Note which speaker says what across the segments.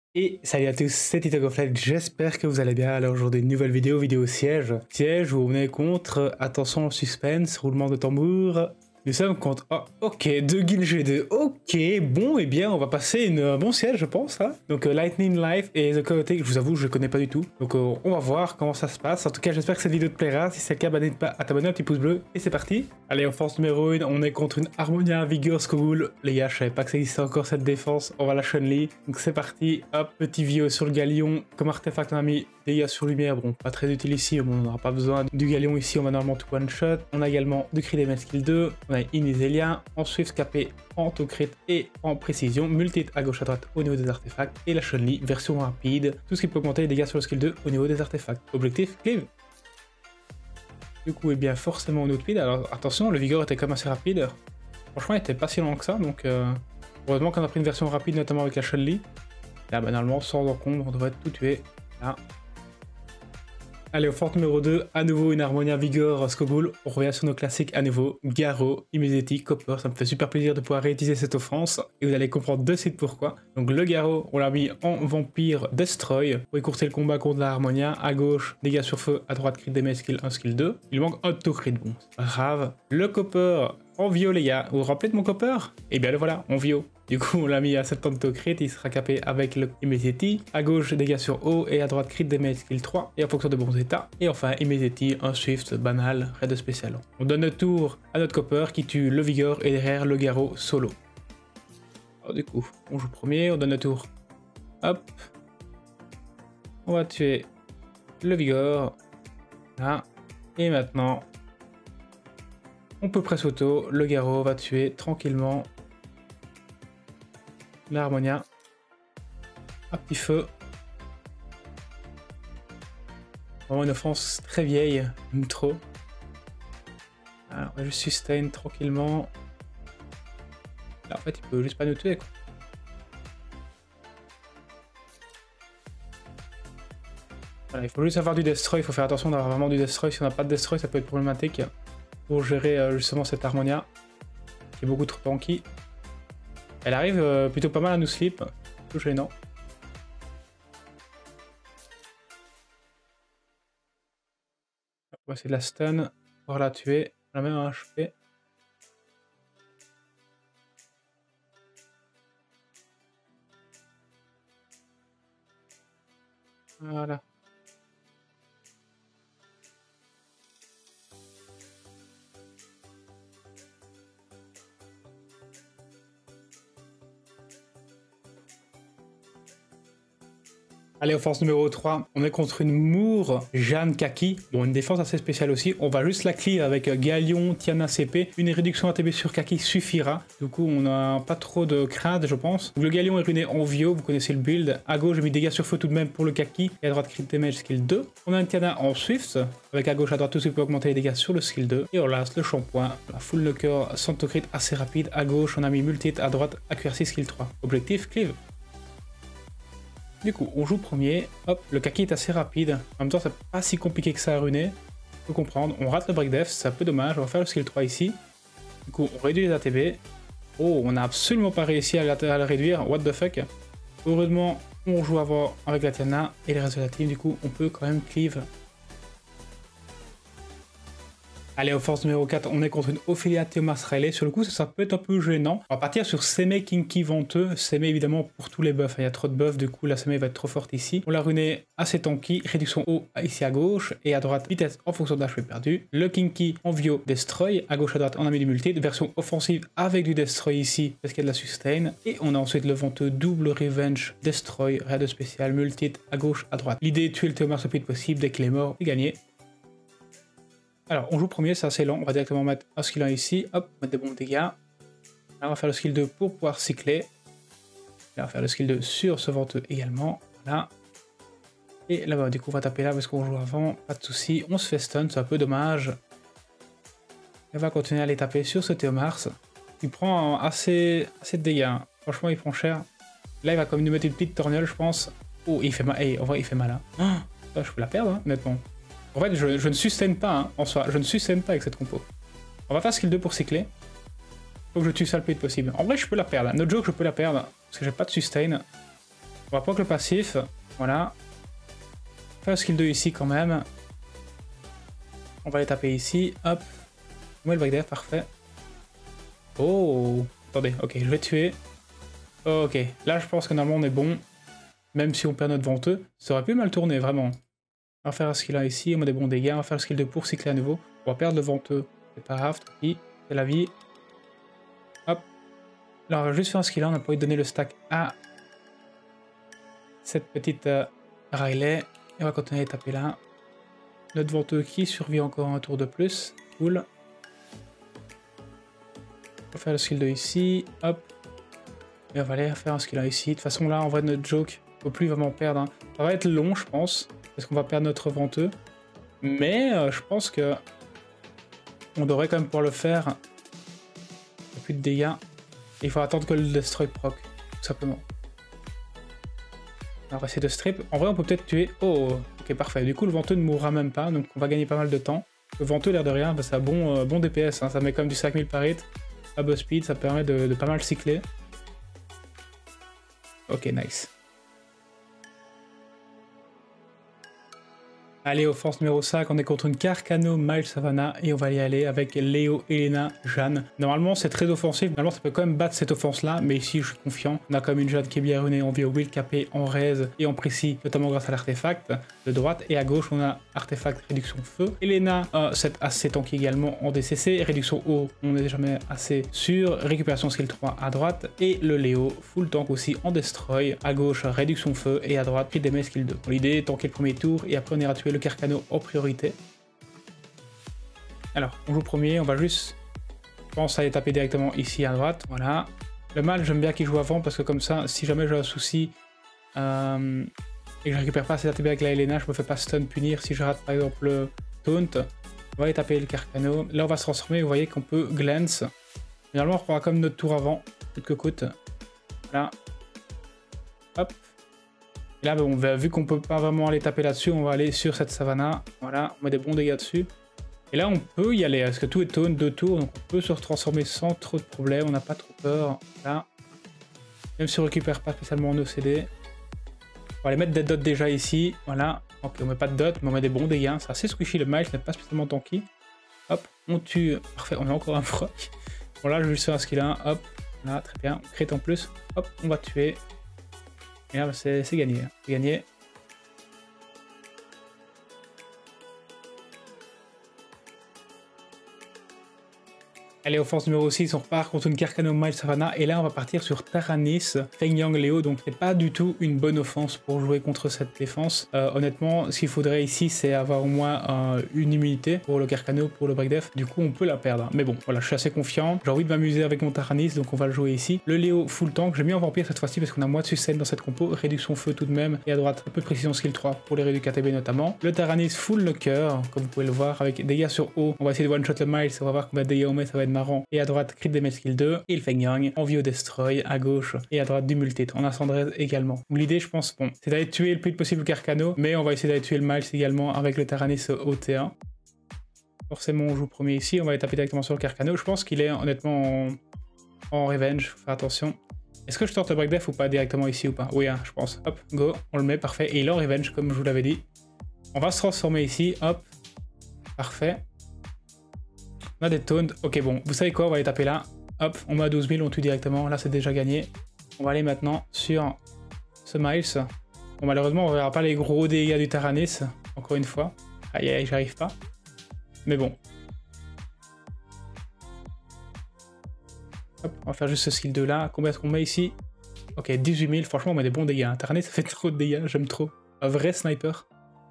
Speaker 1: Et salut à tous, c'est TitoGoFlight, j'espère que vous allez bien. Alors aujourd'hui, une nouvelle vidéo siège. Siège où on est contre, attention, suspense, roulement de tambour. Nous sommes contre, oh, ok, 2 guilds G2, ok, bon, et bien, on va passer un bon siège, je pense, hein. Donc Lightning Life et The Chaotic, je vous avoue, je connais pas du tout. Donc on va voir comment ça se passe. En tout cas, j'espère que cette vidéo te plaira. Si c'est le cas, n'hésite pas à t'abonner, un petit pouce bleu, et c'est parti. Allez, en force numéro 1, on est contre une Harmonia Vigor Skogul. Les gars, je savais pas que ça existait encore cette défense, on va la Chun-Li. Donc c'est parti, hop, petit Vio sur le Galion. Comme artefact, on a mis dégâts sur lumière, bon, pas très utile ici, bon, on n'aura pas besoin du Galion ici, on va normalement tout one-shot. On a également du cri des mains skill 2, on a Inizelia, en Swift capé, en auto-crit et en précision, multi-hit à gauche à droite au niveau des artefacts, et la Chun-Li, version rapide, tout ce qui peut augmenter les dégâts sur le skill 2 au niveau des artefacts. Objectif, cleave. Du coup, eh bien, forcément on speed. Alors attention, le Vigor était quand même assez rapide. Franchement, il était pas si long que ça, donc heureusement qu'on a pris une version rapide, notamment avec la Chun-Li. Là, banalement, sans encombre, on devrait tout tuer. Là. Allez, au fort numéro 2, à nouveau une Harmonia Vigor Skogul. On revient sur nos classiques à nouveau. Garo, Immediate, Copper. Ça me fait super plaisir de pouvoir réutiliser cette offense. Et vous allez comprendre de suite pourquoi. Donc le Garo, on l'a mis en Vampire Destroy. Pour écourter le combat contre la Harmonia. À gauche, dégâts sur feu. À droite, crit damage skill 1, skill 2. Il manque un auto-crit, bon, c'est pas grave. Le Copper en Vio, les gars. Vous vous rappelez de mon Copper? Et bien le voilà, en Vio. Du coup, on l'a mis à 70 crit, il sera capé avec le Immediate. À gauche, dégâts sur haut et à droite, crit damage skill 3 et en fonction de bons états. Et enfin, Immediate, un Swift banal, raid spécial. On donne le tour à notre Copper qui tue le Vigor et derrière le Garo solo. Alors, du coup, on joue premier, on donne le tour. Hop. On va tuer le Vigor. Là. Et maintenant, on peut press auto. Le Garo va tuer tranquillement la Harmonia. Un petit feu. Vraiment une offense très vieille, même trop. Alors, on va juste sustain tranquillement. Là, en fait, il peut juste pas nous tuer, quoi. Voilà, il faut juste avoir du destroy, il faut faire attention d'avoir vraiment du destroy. Si on n'a pas de destroy, ça peut être problématique pour gérer justement cette Harmonia qui est beaucoup trop tanky. Elle arrive plutôt pas mal à nous slip, tout gênant. On va essayer de la stun, pouvoir la tuer, on a même un HP. Voilà. Allez, offense numéro 3, on est contre une Moore Jeanne Kaki. Bon, une défense assez spéciale aussi. On va juste la clear avec Galion, Tiana CP. Une réduction ATB sur Kaki suffira. Du coup, on n'a pas trop de crainte, je pense. Donc, le Galion est ruiné en Vio, vous connaissez le build. À gauche, j'ai mis dégâts sur feu tout de même pour le Kaki. Et à droite, crit damage skill 2. On a une Tiana en Swift, avec à gauche, à droite, tout ce qui peut augmenter les dégâts sur le skill 2. Et on lance le shampoing, la full knocker, sans crit assez rapide. À gauche, on a mis multi-hit, à droite, accuracy skill 3. Objectif, cleave. Du coup, on joue premier, hop, le Kaki est assez rapide, en même temps c'est pas si compliqué que ça à ruiner, faut comprendre, on rate le break def, c'est un peu dommage, on va faire le skill 3 ici, du coup on réduit les ATB, oh on n'a absolument pas réussi à le réduire, what the fuck, heureusement on joue avant avec la Tiana et les résultats du coup on peut quand même cleave. Allez, au force numéro 4, on est contre une Ophelia Theomas Riley. Sur le coup, ça peut être un peu gênant. On va partir sur Seme Kinky Venteux. Seme, évidemment, pour tous les buffs. Il y a trop de buffs, du coup, la Seme va être trop forte ici. On l'a runé assez tanky. Réduction haut ici à gauche. Et à droite, vitesse en fonction de l'HP perdu. Le Kinky en Vio Destroy. À gauche, à droite, on a mis du multi. De version offensive avec du Destroy ici, parce qu'il y a de la sustain. Et on a ensuite le Venteux double Revenge Destroy. Raid spécial, multi à gauche, à droite. L'idée est de tuer le Theomas le plus vite possible. Dès qu'il est mort, et gagner. Alors, on joue premier, c'est assez lent. On va directement mettre un skill 1 ici. Hop, mettre des bons dégâts. Là, on va faire le skill 2 pour pouvoir cycler. Là, on va faire le skill 2 sur ce venteux également. Voilà. Et là, bah, du coup, on va taper là parce qu'on joue avant. Pas de souci. On se fait stun, c'est un peu dommage. Et on va continuer à les taper sur ce Theomars. Il prend assez de dégâts. Franchement, il prend cher. Là, il va quand même nous mettre une petite torgnole, je pense. Oh, il fait mal. Hey, en vrai, il fait mal. Hein. Oh, je peux la perdre, hein, honnêtement. En fait, je ne sustain pas, hein, en soi. Je ne sustain pas avec cette compo. On va faire skill 2 pour cycler. Faut que je tue ça le plus vite possible. En vrai, je peux la perdre. No joke, je peux la perdre. Parce que j'ai pas de sustain. On va prendre le passif. Voilà. Faire skill 2 ici quand même. On va les taper ici. Hop. Moi le breakdef, parfait. Oh. Attendez, ok, je vais tuer. Ok, là je pense que normalement on est bon. Même si on perd notre venteux. Ça aurait pu mal tourner, vraiment. On va faire un skill 1 ici, on a des bons dégâts. On va faire le skill 2 pour cycler à nouveau. On va perdre le venteux. C'est pas grave, tant pis. C'est la vie. Hop. Là on va juste faire un skill 1, on n'a pas envie de donner le stack à cette petite Riley. Et on va continuer à taper là. Notre venteux qui survit encore un tour de plus. Cool. On va faire le skill 2 ici. Hop. Et on va aller faire un skill 1 ici. De toute façon là, en vrai, notre joke ne peut plus vraiment perdre. Hein. Ça va être long, je pense. Parce qu'on va perdre notre venteux. Mais je pense que on devrait quand même pouvoir le faire. Il n'y a plus de dégâts. Et il faut attendre que le destroy proc. Tout simplement. On va essayer de strip. En vrai, on peut peut-être tuer... Oh, ok, parfait. Du coup, le venteux ne mourra même pas, donc on va gagner pas mal de temps. Le venteux, l'air de rien, bah, ça a bon DPS, hein. Ça met quand même du 5000 par hit. À boss speed, ça permet de pas mal cycler. Ok, nice. Allez, offense numéro 5, on est contre une Carcano, Miles Savannah, et on va y aller avec Léo, Elena, Jeanne. Normalement, c'est très offensif, normalement ça peut quand même battre cette offense-là, mais ici, je suis confiant. On a quand même une Jeanne qui est bien runée en Vio Will, capée en raise et en précis, notamment grâce à l'artefact de droite, et à gauche, on a artefact réduction feu. Elena, c'est assez tanky également en DCC, réduction haut, on n'est jamais assez sûr, récupération skill 3 à droite, et le Léo, full tank aussi en destroy, à gauche, réduction feu, et à droite, crit damage skill 2. Bon, l'idée est tanker le premier tour, et après on ira tuer le Carcano en priorité. Alors, on joue premier, on va juste, je pense, aller taper directement ici à droite, voilà. Le mal, j'aime bien qu'il joue avant, parce que comme ça, si jamais j'ai un souci, et que je récupère pas assez d'ATB avec la Elena, je me fais pas stun punir si je rate par exemple le taunt. On va aller taper le Carcano. Là, on va se transformer, vous voyez qu'on peut glance. Finalement, on prendra comme notre tour avant, coûte que coûte. Voilà. Hop. Et là, bon, vu qu'on peut pas vraiment aller taper là-dessus, on va aller sur cette Savannah. Voilà, on met des bons dégâts dessus. Et là, on peut y aller, parce que tout est taunt 2 tours, donc on peut se transformer sans trop de problèmes, on n'a pas trop peur. Là. Même si on récupère pas spécialement en OCD. On va aller mettre des dots déjà ici, voilà. Ok, on met pas de dots, mais on met des bons dégâts. C'est assez squishy, le Miles n'est pas spécialement tanky. Hop, on tue. Parfait, on a encore un froc. Bon, là, je vais juste faire un skill 1. Hop, là, très bien. On crit en plus. Hop, on va tuer. Et là, c'est gagné. C'est gagné. Allez, offense numéro 6, on repart contre une Carcano Miles Savannah, et là on va partir sur Taranis, Feng Yang Léo, donc c'est pas du tout une bonne offense pour jouer contre cette défense. Honnêtement, ce qu'il faudrait ici, c'est avoir au moins une immunité pour le Carcano, pour le breakdef, du coup on peut la perdre. Mais bon, voilà, je suis assez confiant, j'ai envie de m'amuser avec mon Taranis, donc on va le jouer ici. Le Léo full tank, j'ai mis en vampire cette fois-ci parce qu'on a moins de sustain dans cette compo, réduction feu tout de même, et à droite, un peu de précision skill 3 pour les réduits KTB notamment. Le Taranis full le cœur, comme vous pouvez le voir, avec dégâts sur haut, on va essayer de one-shot le Miles, on va voir combien de dégâts on met, ça va être marrant. Et à droite, crit damage skill 2, et le Feng Yang, envie au destroy, à gauche, et à droite du multi-hit. On a Sandrez également. L'idée, je pense, bon, c'est d'aller tuer le plus possible le Carcano, mais on va essayer d'aller tuer le Miles également avec le Taranis au T1. Forcément, on joue premier ici, on va aller taper directement sur le Carcano. Je pense qu'il est honnêtement en revenge, faut faire attention. Est-ce que je tente le breakdef ou pas directement ici ou pas? Oui, hein, je pense. Hop, go, on le met, parfait. Et il est en revenge, comme je vous l'avais dit. On va se transformer ici, hop, parfait. On a des taunts. Ok, bon, vous savez quoi, on va aller taper là. Hop, on met à 12 000, on tue directement. Là, c'est déjà gagné. On va aller maintenant sur ce Miles. Bon, malheureusement, on verra pas les gros dégâts du Taranis, encore une fois. Aïe, aïe, j'arrive pas. Mais bon. Hop, on va faire juste ce skill 2 là. Combien est-ce qu'on met ici? Ok, 18 000. Franchement, on met des bons dégâts. Taranis, ça fait trop de dégâts, j'aime trop. Un vrai sniper.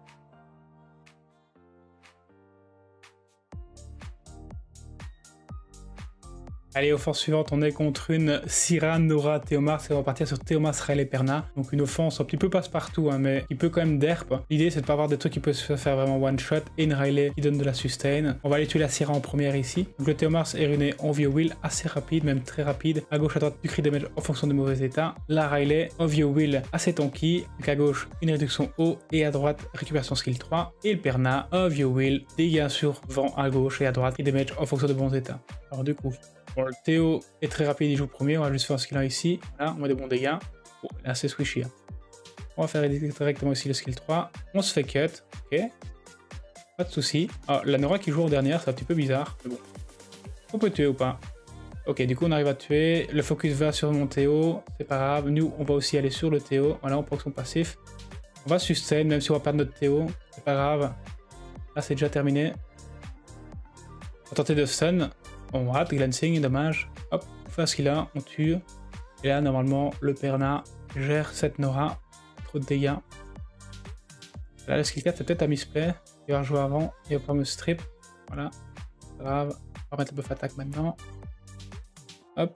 Speaker 1: Allez, offense suivante, on est contre une Syrah, Nora, Théomars, et on va partir sur Théomars, Rael et Perna. Donc une offense un petit peu passe-partout, hein, mais qui peut quand même derp. L'idée, c'est de pas avoir des trucs qui peuvent se faire vraiment one-shot, et une Rael qui donne de la sustain. On va aller tuer la Syrah en première ici. Donc le Théomars est runé en Vio Will, assez rapide, même très rapide. À gauche, à droite, du crit damage en fonction de mauvais état. La Rael en Vio Will, assez tanky. Donc à gauche, une réduction haut, et à droite, récupération skill 3. Et le Perna en Vio Will, dégâts sur vent à gauche et à droite, et damage en fonction de bons états. Alors du coup, bon, le Théo est très rapide, il joue premier, on va juste faire un skill 1 ici. Là, on met des bons dégâts. Bon, là c'est squishy. Hein. On va faire directement ici le skill 3. On se fait cut. Ok. Pas de soucis. Ah, la Nora qui joue en dernière, c'est un petit peu bizarre. Mais bon. On peut tuer ou pas? Ok, du coup on arrive à tuer. Le focus va sur mon Théo. C'est pas grave. Nous, on va aussi aller sur le Théo. Voilà, on prend son passif. On va sustain, même si on va perdre notre Théo. C'est pas grave. Là, c'est déjà terminé. On va tenter de stun. On rate, glancing, dommage. Hop, on fait ce qu'il a, on tue. Et là, normalement, le Perna gère cette Nora. Trop de dégâts. Là, le skill 4, c'est peut-être un misplay. Il va rejouer avant. Il va pas me strip. Voilà. Pas grave. On va mettre le buff attaque maintenant. Hop.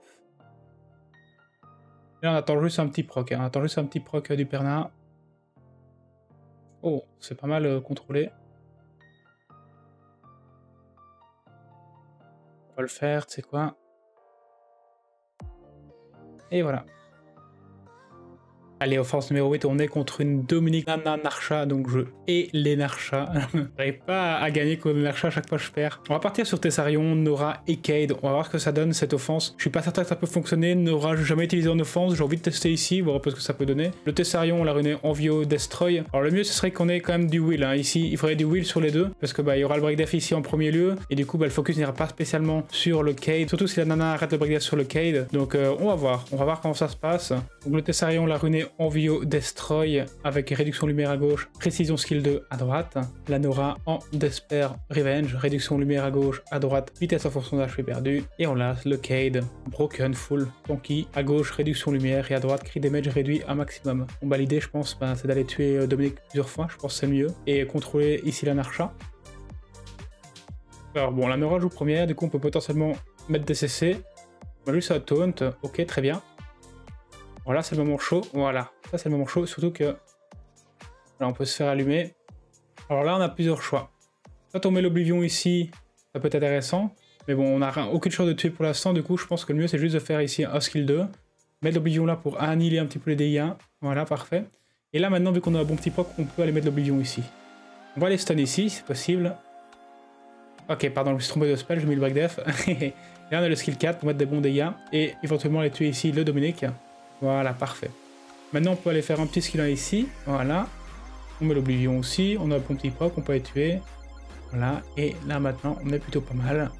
Speaker 1: Et là, on attend juste un petit proc. Hein. On attend juste un petit proc du Perna. Oh, c'est pas mal contrôlé. On va le faire, tu sais quoi. Et voilà. Allez, offense numéro 8, on est contre une Dominique Nana Narcha, donc je hais les Narcha. J'arrive pas à gagner contre les Narcha, à chaque fois je perds. On va partir sur Tessarion, Nora et Cade. On va voir ce que ça donne cette offense. Je suis pas certain que ça peut fonctionner. Nora, j'ai jamais utilisé en offense, j'ai envie de tester ici, voir un peu ce que ça peut donner. Le Tessarion, on l'a ruiné Envio, Destroy. Alors le mieux ce serait qu'on ait quand même du will. Hein. Ici, il faudrait du will sur les deux, parce que bah il y aura le break def ici en premier lieu, et du coup bah le focus n'ira pas spécialement sur le Cade, surtout si la Nana arrête le break def sur le Cade. Donc on va voir comment ça se passe. Donc le Tessarion, on l'a ruiné Envio, Destroy avec réduction lumière à gauche, précision skill 2 à droite. La Nora en Despair Revenge, réduction lumière à gauche, à droite, vitesse en fonction de l'HP perdu. Et on l'a le Cade, Broken, Full, Tanky, à gauche réduction lumière et à droite crit damage réduit à maximum. Bon bah l'idée je pense bah, c'est d'aller tuer Dominique plusieurs fois, je pense que c'est mieux. Et contrôler ici la Narcha. Alors bon, la Nora joue première, du coup on peut potentiellement mettre des CC. On va juste à taunt, ok très bien. Voilà, c'est le moment chaud. Voilà, ça c'est le moment chaud. Surtout que là, on peut se faire allumer. Alors là, on a plusieurs choix. Quand on met l'Oblivion ici, ça peut être intéressant. Mais bon, on n'a aucune chance de tuer pour l'instant. Du coup, je pense que le mieux, c'est juste de faire ici un skill 2. Mettre l'Oblivion là pour annihiler un petit peu les dégâts. Voilà, parfait. Et là, maintenant, vu qu'on a un bon petit proc, on peut aller mettre l'Oblivion ici. On va aller stun ici, c'est possible. Ok, pardon, je me suis trompé de spell, j'ai mis le break def. Et là, on a le skill 4 pour mettre des bons dégâts. Et éventuellement, aller tuer ici le Dominique. Voilà, parfait. Maintenant, on peut aller faire un petit skill 1 ici. Voilà. On met l'Oblivion aussi. On a un bon petit proc, on peut les tuer. Voilà. Et là, maintenant, on est plutôt pas mal.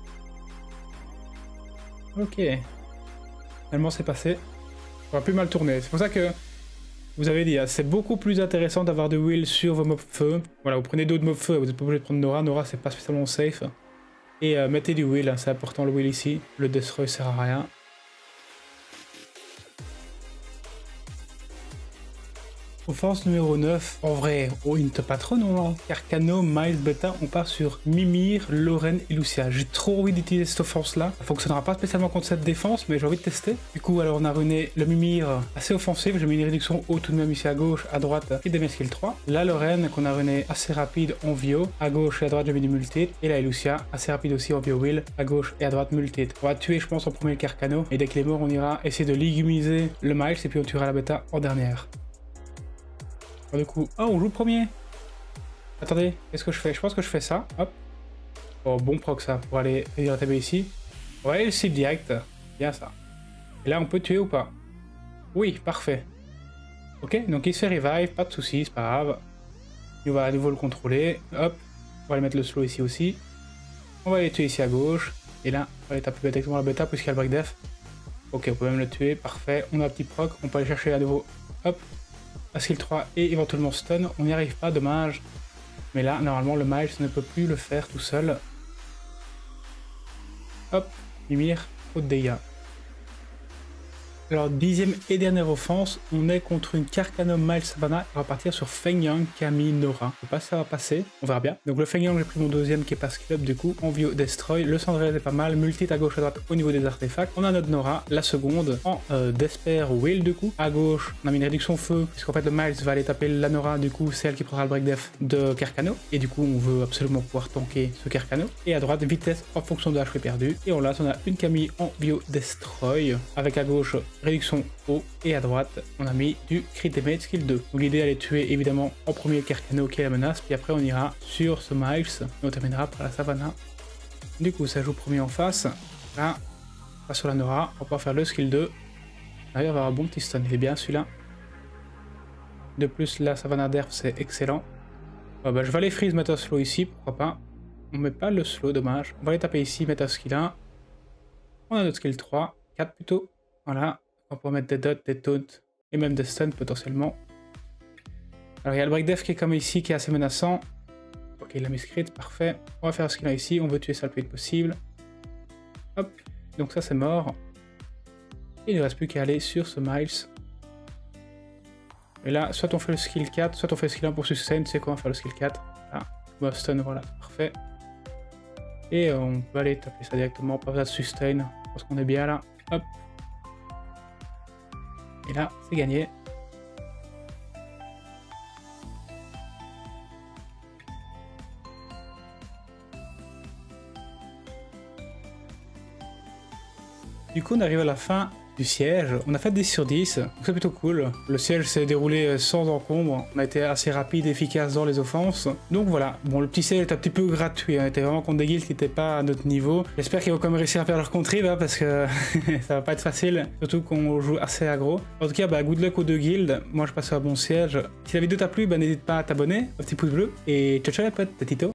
Speaker 1: Ok. Finalement, c'est passé. On va plus mal tourner. C'est pour ça que vous avez dit, c'est beaucoup plus intéressant d'avoir de will sur vos mobs feu. Voilà, vous prenez d'autres mobs feu. Vous n'êtes pas obligé de prendre Nora. Nora, c'est pas spécialement safe. Et mettez du will. Hein, c'est important le will ici. Le Destroy sert à rien. Offense numéro 9, en vrai, oh, Inte Patron, non, Carcano, Miles, Beta, on part sur Mimir, Lorraine et Lucia. J'ai trop envie d'utiliser cette offense-là. Ça fonctionnera pas spécialement contre cette défense, mais j'ai envie de tester. Du coup, alors on a ruiné le Mimir assez offensif. J'ai mis une réduction haute tout de même ici à gauche, à droite, et des skill 3. La Lorraine qu'on a ruiné assez rapide en Vio. À gauche et à droite, j'ai mis du multi. Et la Lucia, assez rapide aussi en Vio Will. À gauche et à droite, multi. On va tuer, je pense, en premier le Carcano. Et dès qu'il est mort, on ira essayer de légumiser le Miles et puis on tuera la Beta en dernière. Du coup, oh, on joue premier. Attendez, qu'est-ce que je fais? Je pense que je fais ça. Hop. Oh, bon proc ça, pour aller réduire la TB ici. On va aller le cible direct. Bien ça. Et là, on peut tuer ou pas? Oui, parfait. Ok, donc il se fait revive, pas de soucis, c'est pas grave. On va à nouveau le contrôler. Hop. On va aller mettre le slow ici aussi. On va aller tuer ici à gauche. Et là, on va aller taper directement la bêta puisqu'il y a le break def. Ok, on peut même le tuer, parfait. On a un petit proc, on peut aller chercher à nouveau. Hop. À skill 3 et éventuellement stun, on n'y arrive pas, dommage. Mais là, normalement, le Miles ne peut plus le faire tout seul. Hop, Mimir, trop de dégâts. Alors, 10e et dernière offense, on est contre une Carcano Miles Savannah. On va partir sur Feng Yang, Camille, Nora. Je sais pas si ça va passer, on verra bien. Donc le Feng Yang, j'ai pris mon deuxième qui est pas skill up du coup. Envio Destroy, le Cendrillon est pas mal, multi à gauche à droite au niveau des artefacts. On a notre Nora, la seconde, en Despair Will du coup. À gauche, on a mis une réduction feu, puisqu'en fait le Miles va aller taper la Nora, du coup c'est elle qui prendra le break def de Carcano. Et du coup on veut absolument pouvoir tanker ce Carcano. Et à droite, vitesse en fonction de l'HP perdu. Et on a une Camille en Bio Destroy, avec à gauche réduction haut et à droite on a mis du crit damage skill 2. Donc l'idée elle est tuer évidemment en premier le Carcano qui est la menace, puis après on ira sur ce Miles et on terminera par la Savannah. Du coup ça joue premier en face. Là on va sur la Nora, on va pouvoir faire le skill 2. Là il va avoir un bon petit stun, il est bien celui-là. De plus, la savane ardère, c'est excellent. Bah, je vais aller freeze mettre un slow ici, pourquoi pas. On met pas le slow, dommage. On va aller taper ici, mettre un skill 1. On a notre skill 3, 4 plutôt. Voilà, on peut mettre des dots, des taunts et même des stuns potentiellement. Alors il y a le break death qui est comme ici, qui est assez menaçant. Ok, il a mis crit, parfait. On va faire un skill 1 ici, on veut tuer ça le plus vite possible. Hop, donc ça c'est mort. Il ne reste plus qu'à aller sur ce Miles. Et là, soit on fait le skill 4, soit on fait le skill 1 pour sustain. Tu sais quoi, on va faire le skill 4. Ah, bon, stun, voilà, parfait. Et on peut aller taper ça directement, pas besoin de sustain, parce qu'on est bien là. Hop. Et là, c'est gagné. Du coup, on arrive à la fin du siège. On a fait 10 sur 10, donc c'est plutôt cool. Le siège s'est déroulé sans encombre. On a été assez rapide et efficace dans les offenses. Donc voilà, bon, le petit siège est un petit peu gratuit. On était vraiment contre des guilds qui n'étaient pas à notre niveau. J'espère qu'ils vont quand même réussir à faire leur contrib, hein, parce que ça va pas être facile, surtout qu'on joue assez aggro. En tout cas, bah, good luck aux deux guildes. Moi, je passe à un bon siège. Si la vidéo t'a plu, bah, n'hésite pas à t'abonner, un petit pouce bleu. Et ciao ciao les potes, c'était Tito.